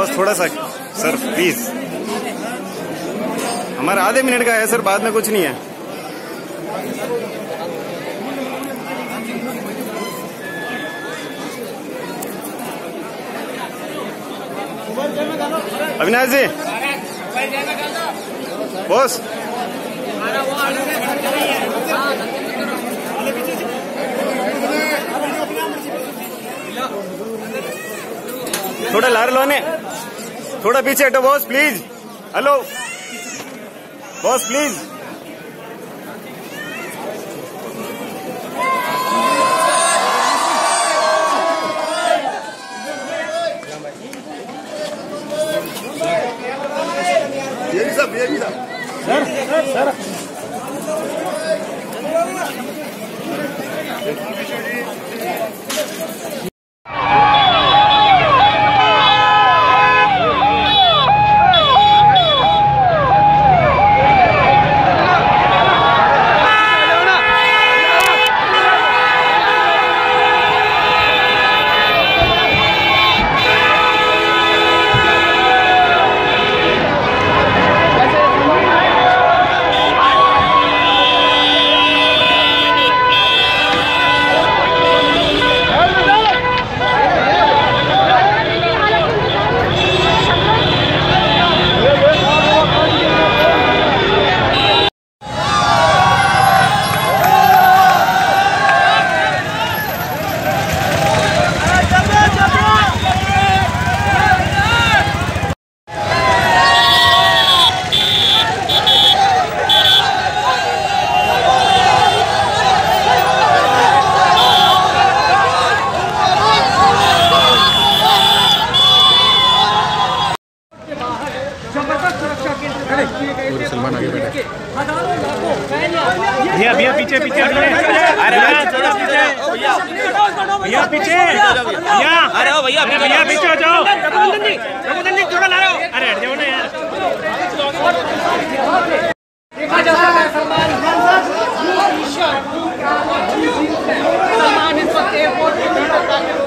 Boss थोड़ा सा sir please, हमारा आधे मिनट का है सर, बाद में कुछ नहीं है। अविनाश जी बॉस, थोड़ा लार लो ने, थोड़ा पीछे हटो boss please. Hello boss please. ये भी सर सलमान आगे बैठे। भैया भैया पीछे पीछे, अरे भैया पीछे, भैया अरे ओ भैया भैया पीछे हो जाओ। रघुनंदन जी थोड़ा ला रहे हो, अरे हट जाओ ना यार। देखा जाता है सलमान इस वक्त एयरपोर्ट पे